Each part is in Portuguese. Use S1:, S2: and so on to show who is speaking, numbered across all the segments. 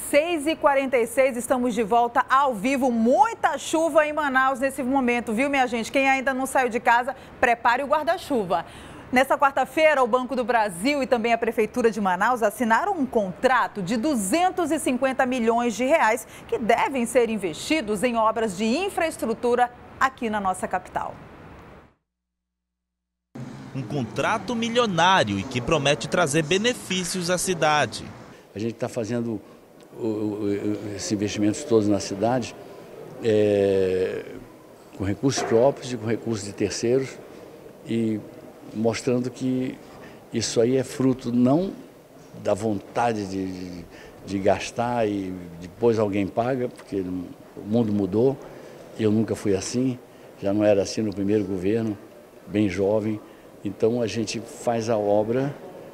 S1: 6h46, estamos de volta ao vivo. Muita chuva em Manaus nesse momento, viu, minha gente? Quem ainda não saiu de casa, prepare o guarda-chuva. Nesta quarta-feira, o Banco do Brasil e também a Prefeitura de Manaus assinaram um contrato de 250 milhões de reais que devem ser investidos em obras de infraestrutura aqui na nossa capital.
S2: Um contrato milionário e que promete trazer benefícios à cidade.
S3: A gente está fazendo esses investimentos todos na cidade com recursos próprios e com recursos de terceiros e mostrando que isso aí é fruto não da vontade de gastar e depois alguém paga, porque o mundo mudou, eu nunca fui assim, já não era assim no primeiro governo, bem jovem, então a gente faz a obra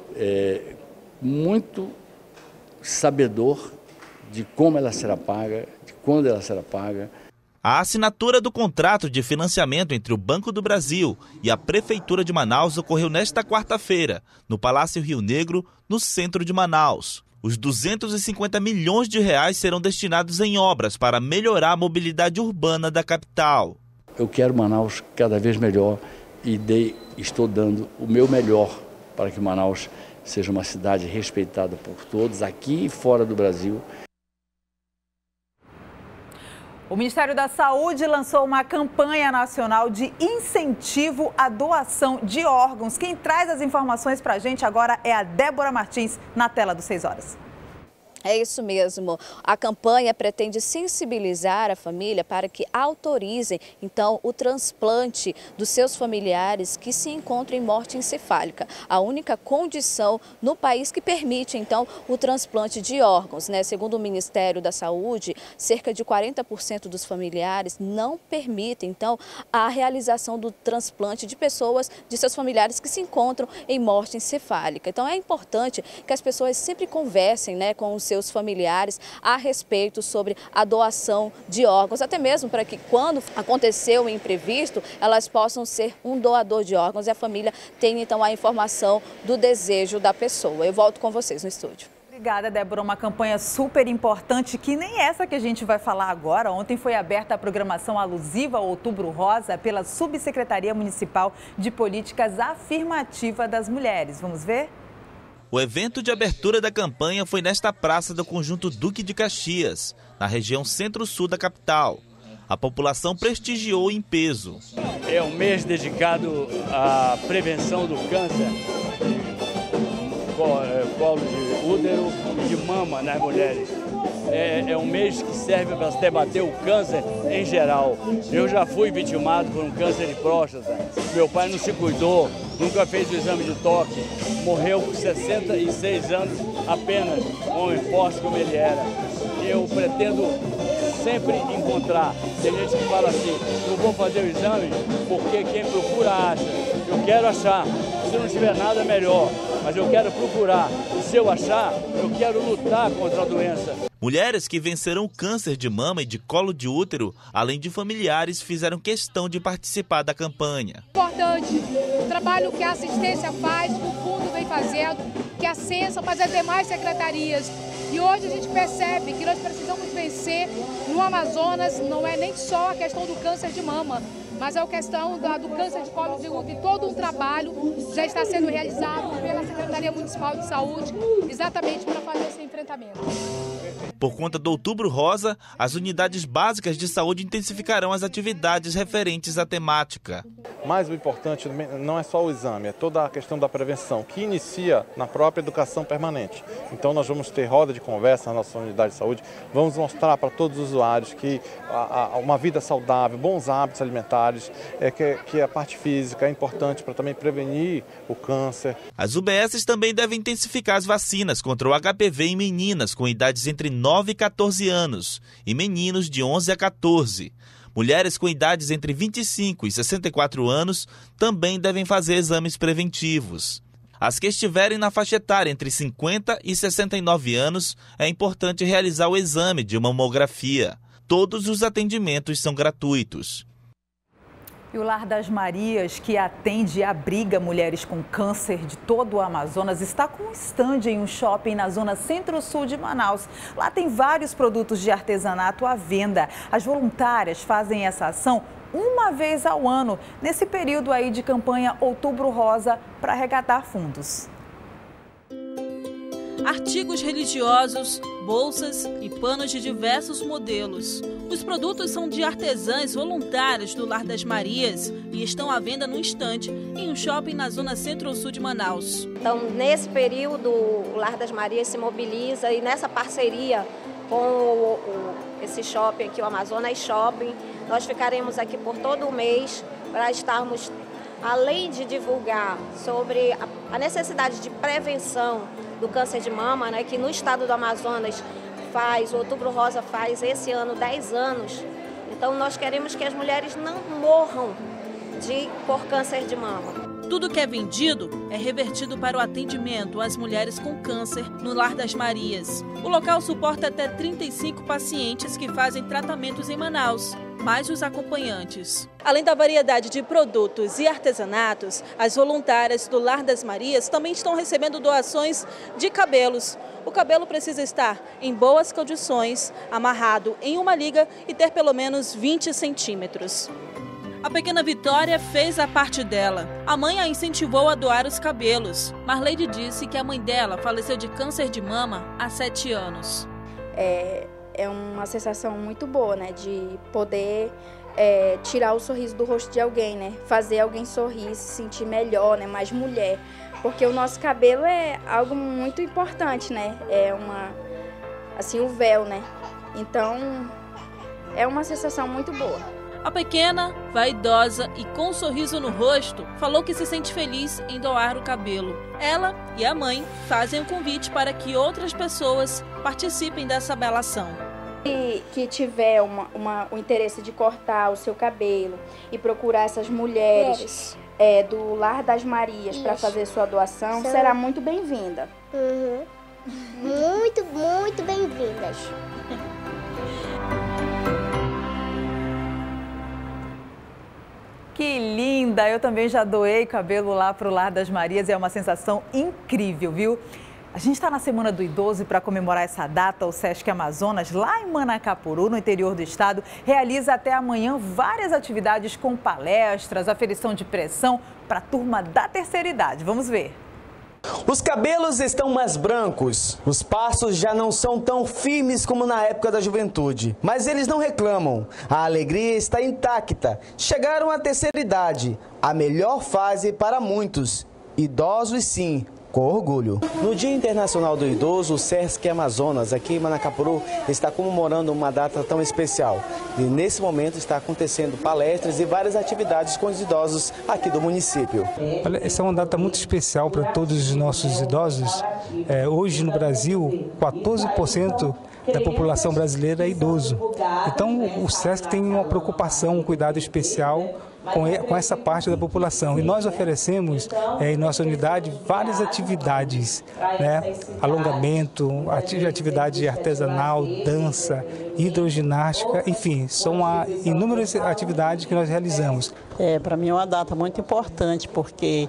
S3: muito sabedor de como ela será paga, de quando ela será paga.
S2: A assinatura do contrato de financiamento entre o Banco do Brasil e a Prefeitura de Manaus ocorreu nesta quarta-feira, no Palácio Rio Negro, no centro de Manaus. Os 250 milhões de reais serão destinados em obras para melhorar a mobilidade urbana da capital.
S3: Eu quero Manaus cada vez melhor e estou dando o meu melhor para que Manaus seja uma cidade respeitada por todos, aqui e fora do Brasil.
S1: O Ministério da Saúde lançou uma campanha nacional de incentivo à doação de órgãos. Quem traz as informações para a gente agora é a Débora Martins, na tela do 6 horas.
S4: É isso mesmo. A campanha pretende sensibilizar a família para que autorizem, então, o transplante dos seus familiares que se encontram em morte encefálica. A única condição no país que permite, então, o transplante de órgãos, né? Segundo o Ministério da Saúde, cerca de 40% dos familiares não permitem, então, a realização do transplante de pessoas, de seus familiares que se encontram em morte encefálica. Então, é importante que as pessoas sempre conversem, né, com os seus familiares a respeito sobre a doação de órgãos, até mesmo para que quando acontecer o imprevisto, elas possam ser um doador de órgãos e a família tenha então a informação do desejo da pessoa. Eu volto com vocês no estúdio.
S1: Obrigada, Débora. Uma campanha super importante que nem essa que a gente vai falar agora. Ontem foi aberta a programação alusiva ao Outubro Rosa pela Subsecretaria Municipal de Políticas Afirmativas das Mulheres. Vamos ver?
S2: O evento de abertura da campanha foi nesta praça do Conjunto Duque de Caxias, na região centro-sul da capital. A população prestigiou em peso.
S5: É um mês dedicado à prevenção do câncer de colo de útero e de mama nas mulheres. É um mês que serve para debater o câncer em geral. Eu já fui vitimado por um câncer de próstata. Meu pai não se cuidou, nunca fez o exame de toque. Morreu com 66 anos apenas, homem forte como ele era. Eu pretendo sempre encontrar. Tem gente que fala assim, não vou fazer o exame porque quem procura acha. Eu quero achar. Se não tiver nada, melhor. Mas eu quero procurar. E se eu achar, eu quero lutar contra a doença.
S2: Mulheres que venceram o câncer de mama e de colo de útero, além de familiares, fizeram questão de participar da campanha.
S6: Importante o trabalho que a assistência faz, que o fundo vem fazendo, que a Censa faz as demais secretarias. E hoje a gente percebe que nós precisamos vencer no Amazonas, não é nem só a questão do câncer de mama, mas é a questão do câncer de colo de útero. E todo um trabalho já está sendo realizado pela Secretaria Municipal de Saúde, exatamente para fazer esse enfrentamento.
S2: Por conta do Outubro Rosa, as unidades básicas de saúde intensificarão as atividades referentes à temática.
S7: Mas o importante não é só o exame, é toda a questão da prevenção, que inicia na própria educação permanente. Então nós vamos ter roda de conversa na nossa unidade de saúde, vamos mostrar para todos os usuários que uma vida saudável, bons hábitos alimentares, que a parte física é importante para também prevenir o câncer.
S2: As UBSs também devem intensificar as vacinas contra o HPV em meninas com idades entre 9 e 14 anos e meninos de 11 a 14. Mulheres com idades entre 25 e 64 anos também devem fazer exames preventivos. As que estiverem na faixa etária entre 50 e 69 anos, é importante realizar o exame de mamografia. Todos os atendimentos são gratuitos.
S1: E o Lar das Marias, que atende e abriga mulheres com câncer de todo o Amazonas, está com um estande em um shopping na zona centro-sul de Manaus. Lá tem vários produtos de artesanato à venda. As voluntárias fazem essa ação uma vez ao ano, nesse período aí de campanha Outubro Rosa, para arrecadar fundos.
S8: Artigos religiosos, bolsas e panos de diversos modelos. Os produtos são de artesãs voluntárias do Lar das Marias e estão à venda no estande em um shopping na zona centro-sul de Manaus.
S9: Então, nesse período, o Lar das Marias se mobiliza e nessa parceria com esse shopping aqui, o Amazonas Shopping, nós ficaremos aqui por todo o mês para estarmos, além de divulgar sobre a necessidade de prevenção do câncer de mama, né, que no estado do Amazonas o Outubro Rosa faz esse ano 10 anos. Então nós queremos que as mulheres não morram por câncer de mama.
S8: Tudo que é vendido é revertido para o atendimento às mulheres com câncer no Lar das Marias. O local suporta até 35 pacientes que fazem tratamentos em Manaus, mais os acompanhantes. Além da variedade de produtos e artesanatos, as voluntárias do Lar das Marias também estão recebendo doações de cabelos. O cabelo precisa estar em boas condições, amarrado em uma liga e ter pelo menos 20 centímetros. A pequena Vitória fez a parte dela. A mãe a incentivou a doar os cabelos. Marleide disse que a mãe dela faleceu de câncer de mama há 7 anos.
S10: É uma sensação muito boa, né, de poder tirar o sorriso do rosto de alguém, né, fazer alguém sorrir, se sentir melhor, né, mais mulher, porque o nosso cabelo é algo muito importante, né, o véu, né, então é uma sensação muito boa.
S8: A pequena, vaidosa e com um sorriso no rosto, falou que se sente feliz em doar o cabelo. Ela e a mãe fazem um convite para que outras pessoas participem dessa bela ação.
S10: Que tiver o interesse de cortar o seu cabelo e procurar essas mulheres do Lar das Marias para fazer sua doação, será muito bem-vinda.
S11: Uhum. Muito, muito bem-vindas.
S1: Que linda! Eu também já doei cabelo lá para o Lar das Marias e é uma sensação incrível, viu? A gente está na Semana do Idoso e para comemorar essa data, o Sesc Amazonas, lá em Manacapuru, no interior do estado, realiza até amanhã várias atividades com palestras, aferição de pressão para a turma da terceira idade. Vamos ver.
S12: Os cabelos estão mais brancos, os passos já não são tão firmes como na época da juventude. Mas eles não reclamam, a alegria está intacta. Chegaram à terceira idade, a melhor fase para muitos. Idosos sim, com orgulho. No Dia Internacional do Idoso, o Sesc Amazonas, aqui em Manacapuru, está comemorando uma data tão especial. E nesse momento está acontecendo palestras e várias atividades com os idosos aqui do município.
S13: Olha, essa é uma data muito especial para todos os nossos idosos. Hoje no Brasil, 14% da população brasileira é idoso. Então o Sesc tem uma preocupação, um cuidado especial com essa parte da população. E nós oferecemos em nossa unidade várias atividades, né? Alongamento, atividade artesanal, dança, hidroginástica, enfim, são inúmeras atividades que nós realizamos.
S14: Para mim é uma data muito importante, porque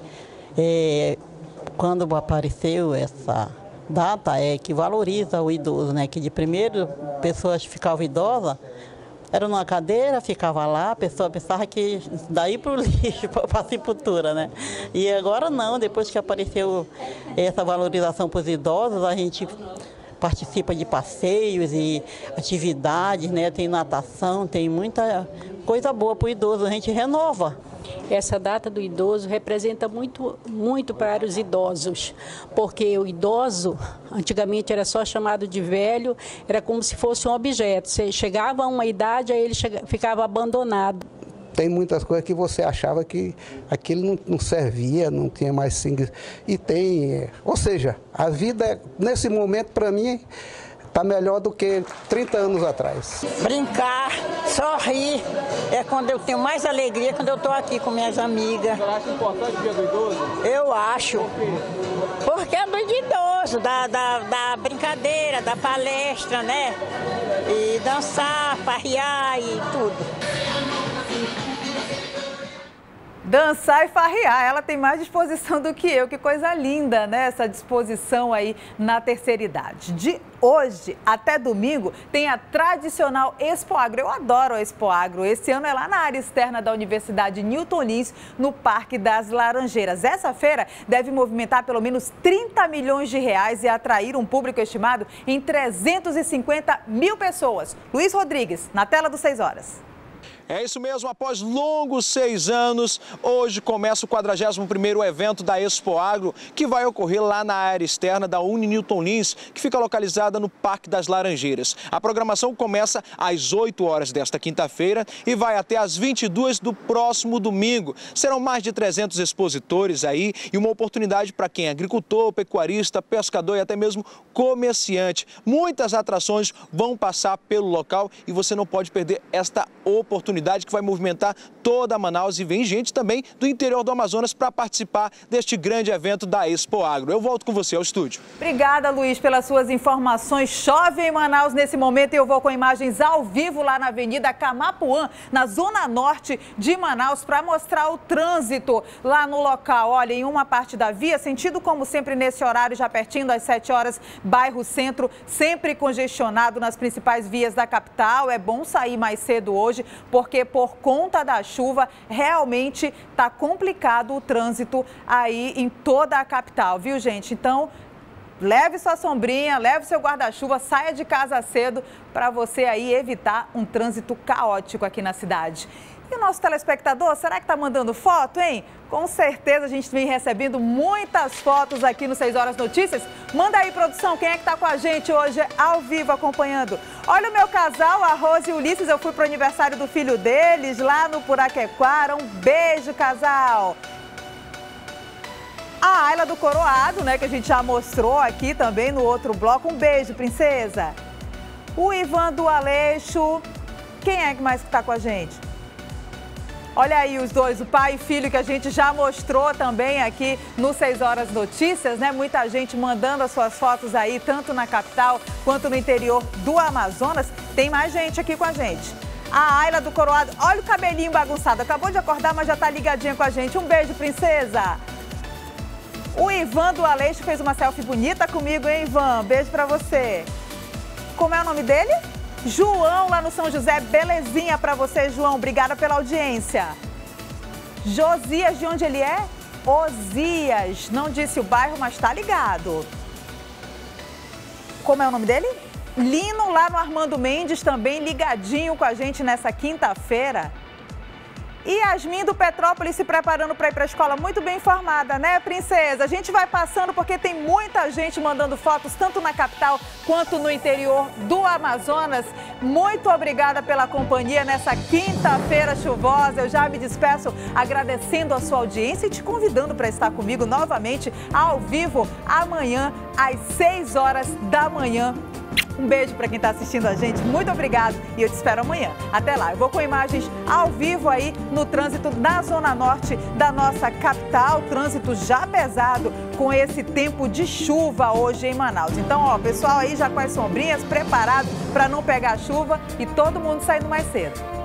S14: quando apareceu essa data que valoriza o idoso, né? Que de primeiro pessoas ficavam idosas, era numa cadeira, ficava lá, a pessoa pensava que daí para o lixo, para a sepultura, né? E agora não, depois que apareceu essa valorização para os idosos, a gente participa de passeios e atividades, né? Tem natação, tem muita coisa boa para o idoso, a gente renova.
S15: Essa data do idoso representa muito, muito para os idosos, porque o idoso antigamente era só chamado de velho, era como se fosse um objeto. Você chegava a uma idade, aí ele ficava abandonado.
S16: Tem muitas coisas que você achava que aquilo não servia, não tinha mais sangue. E tem, ou seja, a vida nesse momento para mim está melhor do que 30 anos atrás.
S17: Brincar, sorrir, é quando eu tenho mais alegria, quando eu estou aqui com minhas amigas.
S7: Você acha importante o Dia do Idoso?
S17: Eu acho. Porque é do idoso, da brincadeira, da palestra, né? E dançar, farrear e tudo.
S1: Dançar e farrear, ela tem mais disposição do que eu, que coisa linda, né? Essa disposição aí na terceira idade. De hoje até domingo tem a tradicional Expo Agro. Eu adoro a Expo Agro. Esse ano é lá na área externa da Universidade Newton Lins, no Parque das Laranjeiras. Essa feira deve movimentar pelo menos 30 milhões de reais e atrair um público estimado em 350 mil pessoas. Luiz Rodrigues, na tela do 6 horas.
S18: É isso mesmo, após longos 6 anos, hoje começa o 41º evento da Expo Agro, que vai ocorrer lá na área externa da Uni Newton Lins, que fica localizada no Parque das Laranjeiras. A programação começa às 8 horas desta quinta-feira e vai até às 22 do próximo domingo. Serão mais de 300 expositores aí e uma oportunidade para quem é agricultor, pecuarista, pescador e até mesmo comerciante. Muitas atrações vão passar pelo local e você não pode perder esta oportunidade que vai movimentar toda Manaus, e vem gente também do interior do Amazonas para participar deste grande evento da Expo Agro. Eu volto com você ao estúdio.
S1: Obrigada, Luiz, pelas suas informações. Chove em Manaus nesse momento e eu vou com imagens ao vivo lá na Avenida Camapuã, na zona norte de Manaus, para mostrar o trânsito lá no local. Olha, em uma parte da via, sentido como sempre nesse horário, já pertinho das 7 horas, bairro Centro, sempre congestionado nas principais vias da capital. É bom sair mais cedo hoje, porque por conta da chuva, realmente está complicado o trânsito aí em toda a capital, viu, gente? Então, leve sua sombrinha, leve seu guarda-chuva, saia de casa cedo para você aí evitar um trânsito caótico aqui na cidade. E o nosso telespectador, será que está mandando foto, hein? Com certeza a gente vem recebendo muitas fotos aqui no 6 Horas Notícias. Manda aí, produção, quem é que está com a gente hoje ao vivo acompanhando? Olha o meu casal, a Rose e o Ulisses, eu fui para o aniversário do filho deles lá no Puraquequara. Um beijo, casal! A Ayla do Coroado, né, que a gente já mostrou aqui também no outro bloco. Um beijo, princesa! O Ivan do Aleixo. Quem é que mais está com a gente? Olha aí os dois, o pai e filho, que a gente já mostrou também aqui no 6 Horas Notícias, né? Muita gente mandando as suas fotos aí, tanto na capital quanto no interior do Amazonas. Tem mais gente aqui com a gente. A Ayla do Coroado, olha o cabelinho bagunçado, acabou de acordar, mas já tá ligadinha com a gente. Um beijo, princesa! O Ivan do Aleixo fez uma selfie bonita comigo, hein, Ivan? Beijo pra você. Como é o nome dele? João, lá no São José. Belezinha pra você, João. Obrigada pela audiência. Josias, de onde ele é? Osias. Não disse o bairro, mas tá ligado. Como é o nome dele? Lino, lá no Armando Mendes, também ligadinho com a gente nessa quinta-feira. E Yasmin do Petrópolis se preparando para ir para a escola, muito bem informada, né, princesa? A gente vai passando porque tem muita gente mandando fotos, tanto na capital quanto no interior do Amazonas. Muito obrigada pela companhia nessa quinta-feira chuvosa. Eu já me despeço agradecendo a sua audiência e te convidando para estar comigo novamente ao vivo amanhã às 6 horas da manhã. Um beijo para quem está assistindo a gente, muito obrigado e eu te espero amanhã. Até lá, eu vou com imagens ao vivo aí no trânsito na zona norte da nossa capital, trânsito já pesado com esse tempo de chuva hoje em Manaus. Então, ó, pessoal aí já com as sombrinhas preparados para não pegar chuva e todo mundo saindo mais cedo.